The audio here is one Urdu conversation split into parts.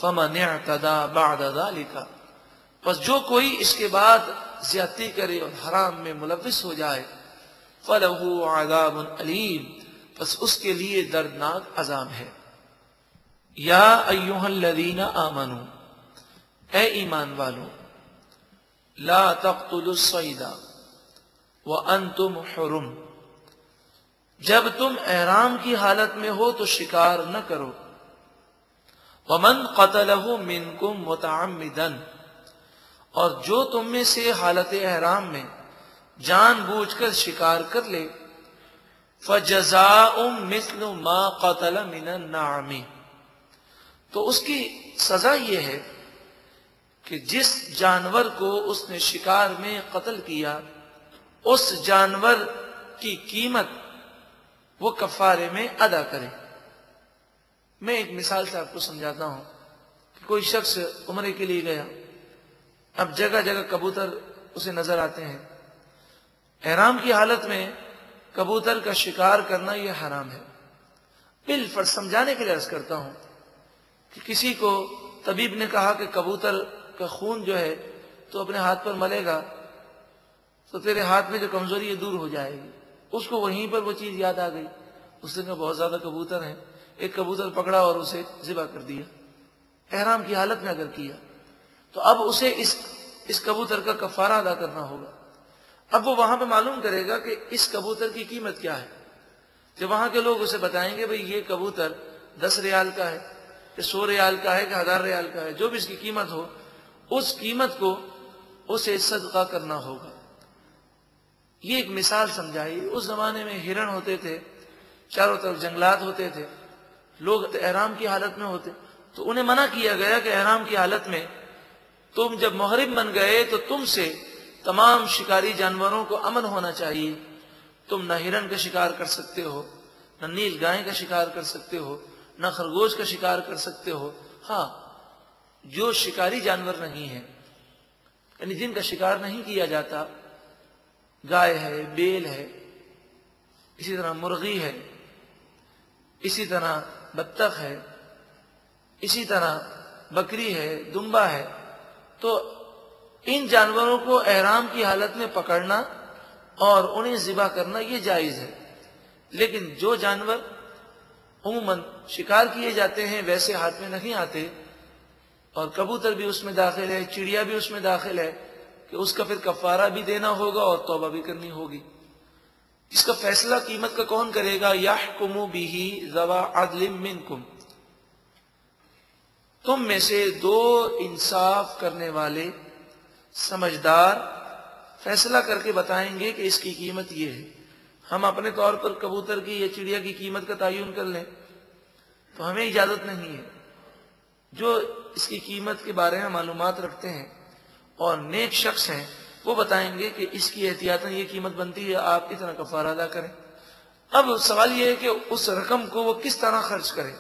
فمن اعتدى بعد ذلك، پس جو کوئی اس کے بعد زیادتی کرے اور حرام میں ملوث ہو جائے، فلہ عذاب علیم، پس اس کے لیے دردناک عذاب ہے۔ یا ایھا الذین آمنوا، اے ایمان والو، لا تقتلوا الصید وانتم حرم، جب تم احرام کی حالت میں ہو تو شکار نہ کرو۔ ومن قتلہ منکم متعمدا، اور جو تم میں سے حالت احرام میں جان بوجھ کر شکار کر لے، فجزاء مثل ما قتل من النعم، تو اس کی سزا یہ ہے کہ جس جانور کو اس نے شکار میں قتل کیا، اس جانور کی قیمت وہ کفارے میں ادا کرے۔ میں ایک مثال سے آپ کو سمجھاتا ہوں کہ کوئی شخص عمرے کے لیے گیا، اب جگہ جگہ کبوتر اسے نظر آتے ہیں، احرام کی حالت میں کبوتر کا شکار کرنا یہ حرام ہے۔ بالفرض سمجھانے کے لیے عرض کرتا ہوں کہ کسی کو طبیب نے کہا کہ کبوتر کا خون جو ہے تو اپنے ہاتھ پر ملے گا تو تیرے ہاتھ میں جو کمزوری ہے دور ہو جائے گی۔ اس کو وہیں پر وہ چیز یاد آ گئی، اس نے کہا بہت زیادہ کبوتر ہیں، ایک کبوتر پکڑا اور اسے ذبح کر دیا۔ احرام کی حالت میں اگر کیا تو اب اسے اس کبوتر کا کفارہ ادا کرنا ہوگا۔ اب وہ وہاں پہ معلوم کرے گا کہ اس کبوتر کی قیمت کیا ہے۔ جب وہاں کے لوگ اسے بتائیں گے بھئی یہ کبوتر 10 ریال کا ہے کہ 100 ریال کا ہے کہ 1000 ریال کا ہے، جو بھی اس کی قیمت ہو، اس قیمت کو اسے صدقہ کرنا ہوگا۔ یہ ایک مثال سمجھائی۔ اس زمانے میں ہرن ہوتے تھے، چاروں طرف جنگلات ہوتے تھے، لوگ احرام کی حالت میں ہوتے، تو انہیں منع کیا گیا کہ احرام کی حالت میں تم جب محرم بن گئے تو تم سے تمام شکاری جانوروں کو امن ہونا چاہیے۔ تم نہ ہرن کا شکار کر سکتے ہو، نہ نیل گائے کا شکار کر سکتے ہو، نہ خرگوش کا شکار کر سکتے ہو۔ ہاں، جو شکاری جانور نہیں ہیں، یعنی جن کا شکار نہیں کیا جاتا، گائے ہے، بیل ہے، اسی طرح مرغی ہے، اسی طرح بطخ ہے، اسی طرح بکری ہے، دمبا ہے، تو ان جانوروں کو احرام کی حالت میں پکڑنا اور انہیں ذبح کرنا یہ جائز ہے۔ لیکن جو جانور عموماً شکار کیے جاتے ہیں ویسے ہاتھ میں نہیں آتے، اور کبوتر بھی اس میں داخل ہے، چڑیا بھی اس میں داخل ہے، کہ اس کا پھر کفارہ بھی دینا ہوگا اور توبہ بھی کرنی ہوگی۔ اس کا فیصلہ قیمت کا کون کرے گا؟ یحکم بہ ذوی عدل منکم، تم میں سے 2 انصاف کرنے والے سمجھدار فیصلہ کر کے بتائیں گے کہ اس کی قیمت یہ ہے۔ ہم اپنے طور پر کبوتر کی یا چڑیا کی قیمت کا تعین کر لیں تو ہمیں اجازت نہیں ہے۔ جو اس کی قیمت کے بارے میں معلومات رکھتے ہیں اور نیک شخص ہیں وہ بتائیں گے کہ اس کی احتیاطاً یہ قیمت بنتی ہے، آپ اتنا کفارہ ادا کریں۔ اب سوال یہ ہے کہ اس رقم کو وہ کس طرح خرچ کرے،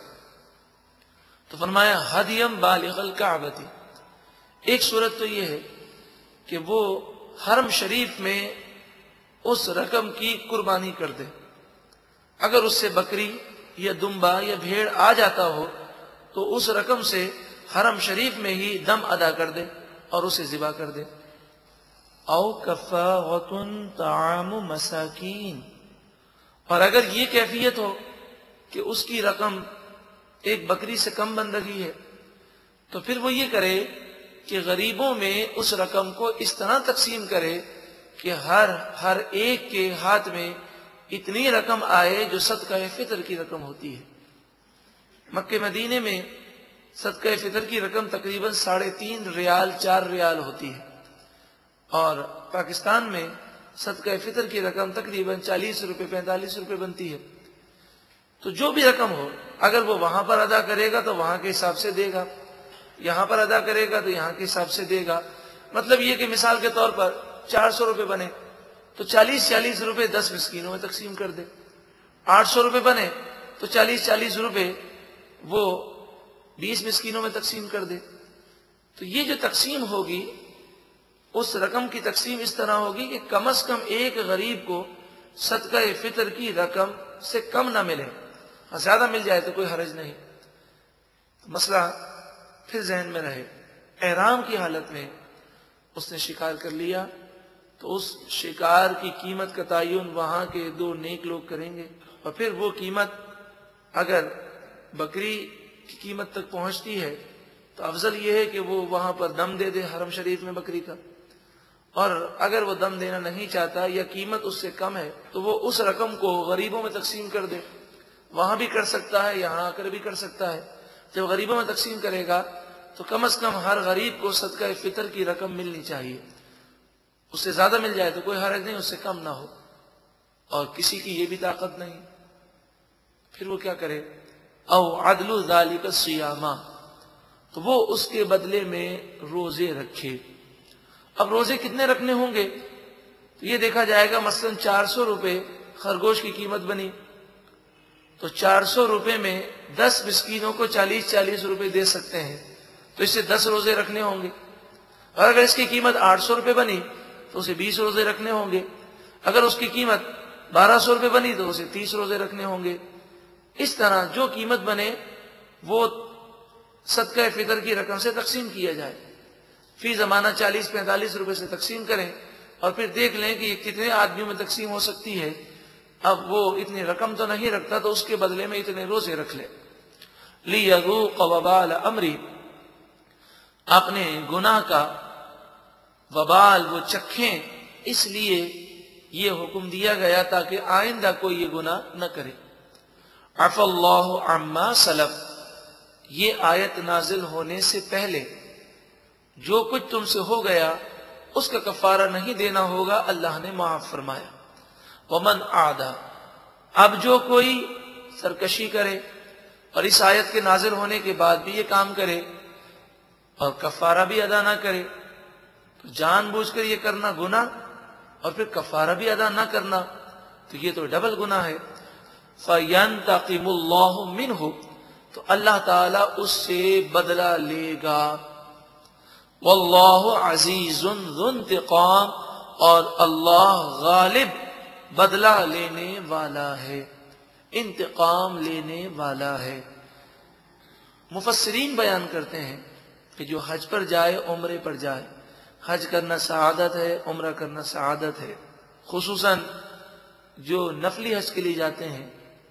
تو فرمایا ہدیم بالغ الکعبۃ، ایک صورت تو یہ ہے کہ وہ حرم شریف میں اس رقم کی قربانی کر دے۔ اگر اس سے بکری یا دمبا یا بھیڑ آ جاتا ہو تو اس رقم سے حرم شریف میں ہی دم ادا کر دے اور اسے ذبح کر دے۔ او کفارۃ طعام مساکین، اور اگر یہ کیفیت ہو کہ اس کی رقم ایک بکری سے کم بن رہی ہے تو پھر وہ یہ کرے کہ غریبوں میں اس رقم کو اس طرح تقسیم کرے کہ ہر ایک کے ہاتھ میں اتنی رقم آئے جو صدقہ فطر کی رقم ہوتی ہے۔ مکہ مدینے میں صدقہ فطر کی رقم تقریباً 3.5 ریال 4 ریال ہوتی ہے، اور پاکستان میں صدقہ فطر کی رقم تقریباً 40 روپے 45 روپے بنتی ہے۔ تو جو بھی رقم ہو، اگر وہ وہاں پر ادا کرے گا تو وہاں کے حساب سے دے گا، یہاں پر ادا کرے گا تو یہاں کے حساب سے دے گا۔ مطلب یہ کہ مثال کے طور پر 400 روپے بنے تو 40 روپے 10 مسکینوں میں تقسیم کر دے۔ 800 روپے بنے تو 40 روپے وہ 20 مسکینوں میں تقسیم کر دے۔ تو یہ جو تقسیم ہوگی، اس رقم کی تقسیم اس طرح ہوگی کہ کم از کم ایک غریب کو صدقہ فطر کی رقم سے کم نہ ملے، زیادہ مل جائے تو کوئی حرج نہیں۔ مسئلہ پھر ذہن میں رہے احرام کی حالت میں اس نے شکار کر لیا تو اس شکار کی قیمت کا تعین وہاں کے دو نیک لوگ کریں گے، اور پھر وہ قیمت اگر بکری کی قیمت تک پہنچتی ہے تو افضل یہ ہے کہ وہ وہاں پر دم دے دے حرم شریف میں بکری کا، اور اگر وہ دم دینا نہیں چاہتا یا قیمت اس سے کم ہے تو وہ اس رقم کو غریبوں میں تقسیم کر دے، وہاں بھی کر سکتا ہے یہاں آ کر بھی کر سکتا ہے۔ جب غریبوں میں تقسیم کرے گا تو کم از کم ہر غریب کو صدقہ فطر کی رقم ملنی چاہیے، اس سے زیادہ مل جائے تو کوئی حرج نہیں، اس سے کم نہ ہو، اور کسی کی یہ بھی طاقت نہیں، پھر وہ کیا کرے؟ او عدل ذالک الصیامہ، تو وہ اس کے بدلے میں روزے رکھے۔ اب روزے کتنے رکھنے ہوں گے تو یہ دیکھا جائے گا، مثلا 400 روپے خرگوش کی قیمت بنی تو 400 روپے میں 10 مسکینوں کو 40 روپے دے سکتے ہیں، تو اس سے 10 روزے رکھنے ہوں گے، اور اگر اس کی قیمت 800 روپے بنی تو اسے 20 روزے رکھنے ہوں گے، اگر اس کی قیمت 1200 روپے بنی تو اسے 30 روزے رکھنے ہوں گے۔ اس طرح جو قیمت بنے وہ صدقہ فطر کی رقم سے تقسیم کیا جائے، فی زمانہ 40-45 روپے سے تقسیم کریں، اور پھر دیکھ لیں کہ یہ کتنے آدمیوں میں تقسیم ہو سکتی ہے۔ اب وہ اتنی رقم تو نہیں رکھتا تو اس کے بدلے میں اتنے روزے رکھ لے۔ لِيَذُوقَ وَبَالَ أَمْرِهِ، اپنے گناہ کا وبال وہ چکھیں، اس لیے یہ حکم دیا گیا تاکہ آئندہ کوئی یہ گناہ نہ کرے۔ عفا اللہ عما سلف، یہ آیت نازل ہونے سے پہلے جو کچھ تم سے ہو گیا اس کا کفارہ نہیں دینا ہوگا، اللہ نے معاف فرمایا۔ ومن عادا، اب جو کوئی سرکشی کرے اور اس آیت کے نازل ہونے کے بعد بھی یہ کام کرے اور کفارہ بھی ادا نہ کرے، تو جان بوجھ کر یہ کرنا گناہ اور پھر کفارہ بھی ادا نہ کرنا تو یہ تو ڈبل گناہ ہے۔ فَيَنْتَقِمُ اللَّهُ مِنْهُ، تو اللہ تعالیٰ اس سے بدلہ لے گا۔ وَاللَّهُ عَزِيزٌ ذُو انتقام، اور اللہ غالب بدلہ لینے والا ہے، انتقام لینے والا ہے۔ مفسرین بیان کرتے ہیں کہ جو حج پر جائے عمرے پر جائے، حج کرنا سعادت ہے، عمرہ کرنا سعادت ہے، خصوصاً جو نفلی حج کے لیے جاتے ہیں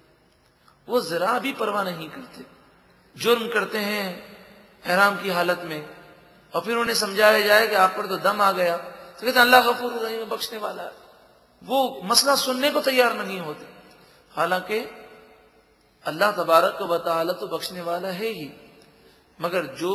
وہ ذرا بھی پرواہ نہیں کرتے، جرم کرتے ہیں احرام کی حالت میں اور پھر انہیں سمجھایا جائے کہ آپ پر تو دم آ گیا تو کہتے ہیں اللہ غفور رحیم، بخشنے والا ہے، وہ مسئلہ سننے کو تیار نہیں ہوتے، حالانکہ اللہ تبارک و تعالی تو بخشنے والا ہے ہی، مگر جو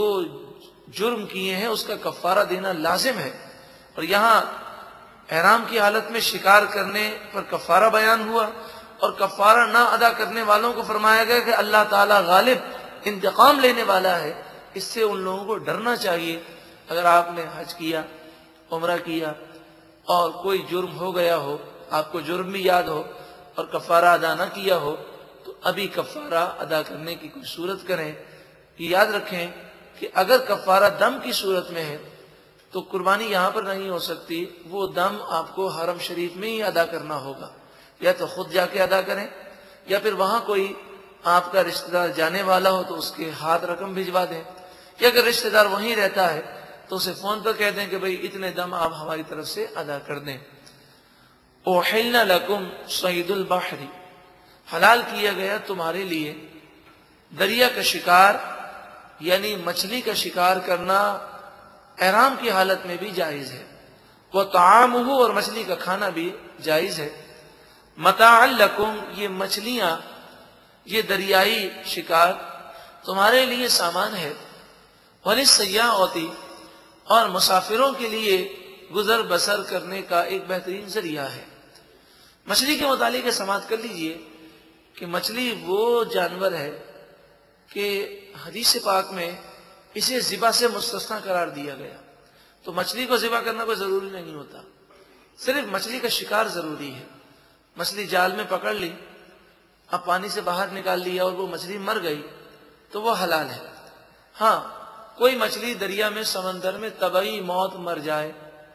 جرم کیے ہیں اس کا کفارہ دینا لازم ہے۔ اور یہاں احرام کی حالت میں شکار کرنے پر کفارہ بیان ہوا، اور کفارہ نہ ادا کرنے والوں کو فرمایا گیا کہ اللہ تعالیٰ غالب انتقام لینے والا ہے۔ اس سے ان لوگوں کو ڈرنا چاہیے۔ اگر آپ نے حج کیا، عمرہ کیا اور کوئی جرم ہو گیا ہو، آپ کو جرم بھی یاد ہو اور کفارہ ادا نہ کیا ہو تو ابھی کفارہ ادا کرنے کی کوئی صورت کریں۔ یہ یاد رکھیں کہ اگر کفارہ دم کی صورت میں ہے تو قربانی یہاں پر نہیں ہو سکتی، وہ دم آپ کو حرم شریف میں ہی ادا کرنا ہوگا، یا تو خود جا کے ادا کریں یا پھر وہاں کوئی آپ کا رشتہ دار جانے والا ہو تو اس کے ہاتھ رقم بھجوا دیں، یا اگر رشتہ دار وہیں رہتا ہے تو اسے فون پر کہہ دیں کہ بھئی اتنے دم آپ ہماری طرف سے ادا کر دیں۔ اُحِلَّ لَكُمْ صَيْدُ الْبَحْرِ، حلال کیا گیا تمہارے لیے دریا کا شکار، یعنی مچھلی کا شکار کرنا احرام کی حالت میں بھی جائز ہے، وَطَعَامُهُ، اور مچھلی کا کھانا بھی جائز ہے۔ مَتَاعًا لَكُمْ، یہ مچھلیاں، یہ دریائی شکار تمہارے لیے سامان ہے، وَلِلسَّيَّاحَةِ، اور مسافروں کے لیے گزر بسر کرنے کا ایک بہترین ذریعہ ہے۔ مچھلی کے متعلق سماعت کر لیجئے کہ مچھلی وہ جانور ہے کہ حدیث پاک میں اسے ذبح سے مستثنیٰ قرار دیا گیا، تو مچھلی کو ذبح کرنا کوئی ضروری نہیں ہوتا، صرف مچھلی کا شکار ضروری ہے۔ مچھلی جال میں پکڑ لی، اب پانی سے باہر نکال لیا اور وہ مچھلی مر گئی تو وہ حلال ہے۔ ہاں، کوئی مچھلی دریا میں، سمندر میں طبعی موت مر جائے،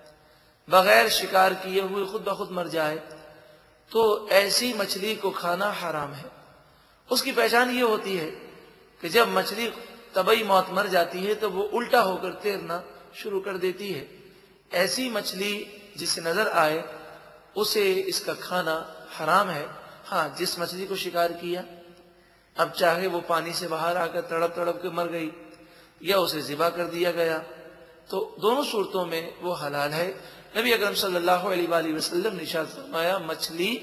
بغیر شکار کیے ہوئے خود بخود مر جائے تو ایسی مچھلی کو کھانا حرام ہے۔ اس کی پہچان یہ ہوتی ہے کہ جب مچھلی طبعی موت مر جاتی ہے تو وہ الٹا ہو کر تیرنا شروع کر دیتی ہے۔ ایسی مچھلی جسے نظر آئے اسے اس کا کھانا حرام ہے۔ ہاں، جس مچھلی کو شکار کیا، اب چاہے وہ پانی سے باہر آ کر تڑپ تڑپ کے مر گئی یا اسے ذبح کر دیا گیا، تو دونوں صورتوں میں وہ حلال ہے۔ نبی اکرم صلی اللہ علیہ وآلہ وسلم نے ارشاد فرمایا مچھلی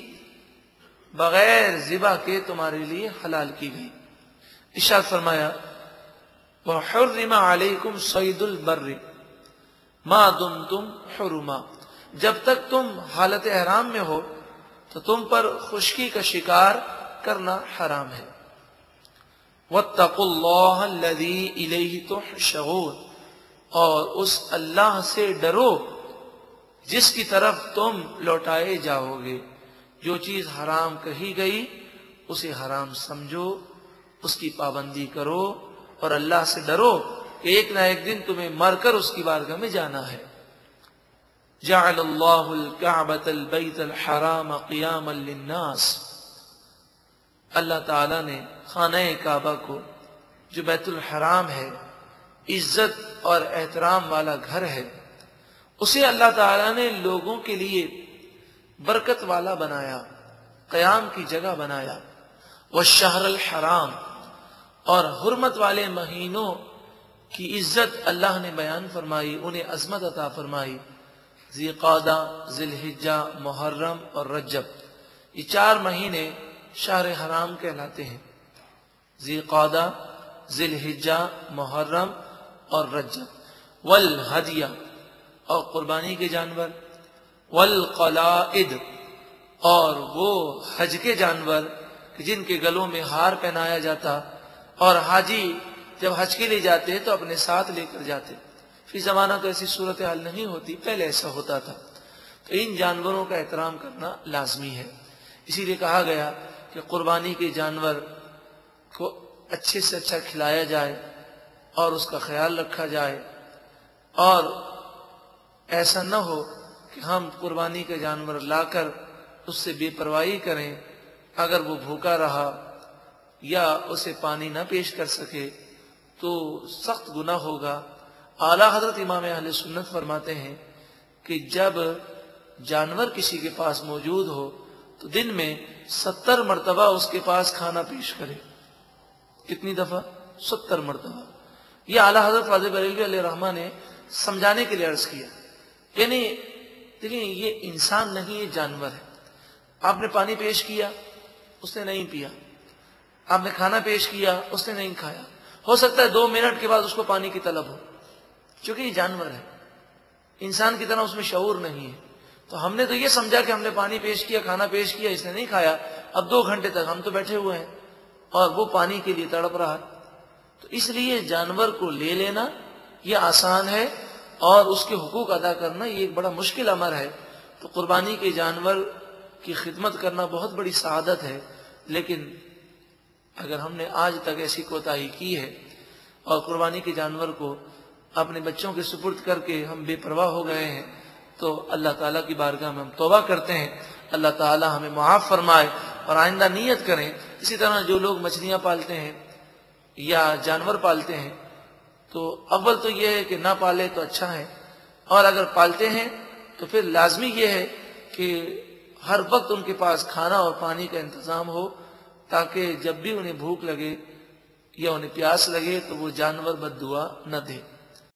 بغیر ذبح کے تمہارے لیے حلال کی گئی۔ ارشاد فرمایا وَحُرِّمَ عَلَيْكُمْ صَيْدُ الْبَرِّ مَا دُمْتُمْ حُرُمًا، جب تک تم حالت احرام میں ہو تو تم پر خشکی کا شکار کرنا حرام ہے۔ وَاتَّقُوا اللَّهَ الَّذِي إِلَيْهِ تُحْشَرُونَ، اور اس اللہ سے ڈرو جس کی طرف تم لوٹائے جاؤ گے۔ جو چیز حرام کہی گئی اسے حرام سمجھو، اس کی پابندی کرو اور اللہ سے ڈرو کہ ایک نہ ایک دن تمہیں مر کر اس کی بارگاہ میں جانا ہے۔ جعل اللہ الکعبۃ البیت الحرام قیاما للناس، اللہ تعالی نے خانہ کعبہ کو جو بیت الحرام ہے، عزت اور احترام والا گھر ہے، اسے اللہ تعالی نے لوگوں کے لیے برکت والا بنایا، قیام کی جگہ بنایا۔ والشہر الحرام، اور حرمت والے مہینوں کی عزت اللہ نے بیان فرمائی، انہیں عظمت عطا فرمائی۔ ذی قعدہ، ذی الحجہ، محرم اور رجب، یہ 4 مہینے شہر حرام کہلاتے ہیں۔ ذی قعدہ، ذی الحجہ، محرم اور رجب۔ والہدیہ، اور قربانی کے جانور۔ والقلائد، اور وہ حج کے جانور جن کے گلوں میں ہار پہنایا جاتا، اور حاجی جب حج کے لیے جاتے ہیں تو اپنے ساتھ لے کر جاتے۔ فی زمانہ تو ایسی صورتحال نہیں ہوتی، پہلے ایسا ہوتا تھا۔ تو ان جانوروں کا احترام کرنا لازمی ہے، اسی لیے کہا گیا کہ قربانی کے جانور کو اچھے سے اچھا کھلایا جائے اور اس کا خیال رکھا جائے، اور ایسا نہ ہو کہ ہم قربانی کا جانور لا کر اس سے بے پرواہی کریں، اگر وہ بھوکا رہا یا اسے پانی نہ پیش کر سکے تو سخت گناہ ہوگا۔ اعلیٰ حضرت امام اہل سنت فرماتے ہیں کہ جب جانور کسی کے پاس موجود ہو تو دن میں 70 مرتبہ اس کے پاس کھانا پیش کرے۔ کتنی دفعہ؟ 70 مرتبہ۔ یہ اعلیٰ حضرت واجب بریلوی علیہ رحمہ نے سمجھانے کے لیے عرض کیا، یعنی دیکھیں یہ انسان نہیں، یہ جانور ہے۔ آپ نے پانی پیش کیا، اس نے نہیں پیا، آپ نے کھانا پیش کیا، اس نے نہیں کھایا، ہو سکتا ہے 2 منٹ کے بعد اس کو پانی کی طلب ہو، چونکہ یہ جانور ہے، انسان کی طرح اس میں شعور نہیں ہے۔ تو ہم نے تو یہ سمجھا کہ ہم نے پانی پیش کیا، کھانا پیش کیا، اس نے نہیں کھایا، اب 2 گھنٹے تک ہم تو بیٹھے ہوئے ہیں اور وہ پانی کے لیے تڑپ رہا ہے۔ تو اس لیے جانور کو لے لینا یہ آسان ہے، اور اس کے حقوق ادا کرنا یہ ایک بڑا مشکل امر ہے۔ تو قربانی کے جانور کی خدمت کرنا بہت بڑی سعادت ہے، لیکن اگر ہم نے آج تک ایسی کوتاہی کی ہے اور قربانی کے جانور کو اپنے بچوں کے سپرد کر کے ہم بے پرواہ ہو گئے ہیں، تو اللہ تعالیٰ کی بارگاہ میں ہم توبہ کرتے ہیں، اللہ تعالیٰ ہمیں معاف فرمائے اور آئندہ نیت کریں۔ اسی طرح جو لوگ مچھلیاں پالتے ہیں یا جانور پالتے ہیں تو اول تو یہ ہے کہ نہ پالے تو اچھا ہے، اور اگر پالتے ہیں تو پھر لازمی یہ ہے کہ ہر وقت ان کے پاس کھانا اور پانی کا انتظام ہو، تاکہ جب بھی انہیں بھوک لگے یا انہیں پیاس لگے تو وہ جانور بد دعا نہ دے۔